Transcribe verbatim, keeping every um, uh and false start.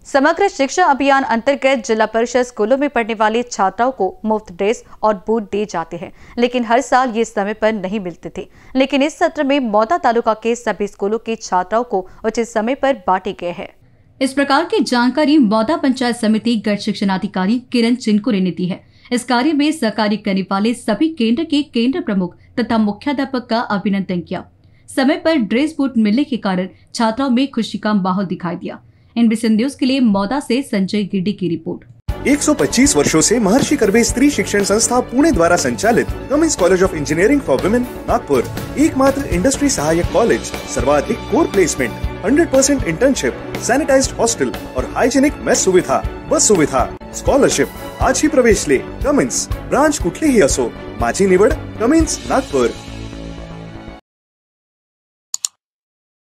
समग्र शिक्षा अभियान अंतर्गत जिला परिषद स्कूलों में पढ़ने वाली छात्राओं को मुफ्त ड्रेस और बूट दिए जाते हैं, लेकिन हर साल ये समय पर नहीं मिलते थे। लेकिन इस सत्र में मौदा तालुका के सभी स्कूलों की छात्राओं को उचित समय पर बांटे गए हैं। इस प्रकार की जानकारी मौदा पंचायत समिति गढ़ शिक्षणाधिकारी किरण चिनकुरे ने दी है। इस कार्य में सहकार्य करने वाले सभी केंद्र के केंद्र प्रमुख तथा मुख्याध्यापक का अभिनंदन किया। समय पर ड्रेस बूट मिलने के कारण छात्राओं में खुशी का माहौल दिखाई दिया। एनबीसी न्यूज के लिए मौदा से संजय गिड्डी की रिपोर्ट। एक सौ पच्चीस वर्षों से महर्षि कर्वे स्त्री शिक्षण संस्था पुणे द्वारा संचालित Cummins college of engineering for women Nagpur, एकमात्र इंडस्ट्री सहायक कॉलेज, सर्वाधिक core placement, hundred percent internship, sanitized hostel और हाइजीनिक मेस सुविधा, बस सुविधा, स्कॉलरशिप। आज ही प्रवेश ले। कमिंस ब्रांच कुठलीही असो, माझी निवड कमिंस नागपुर।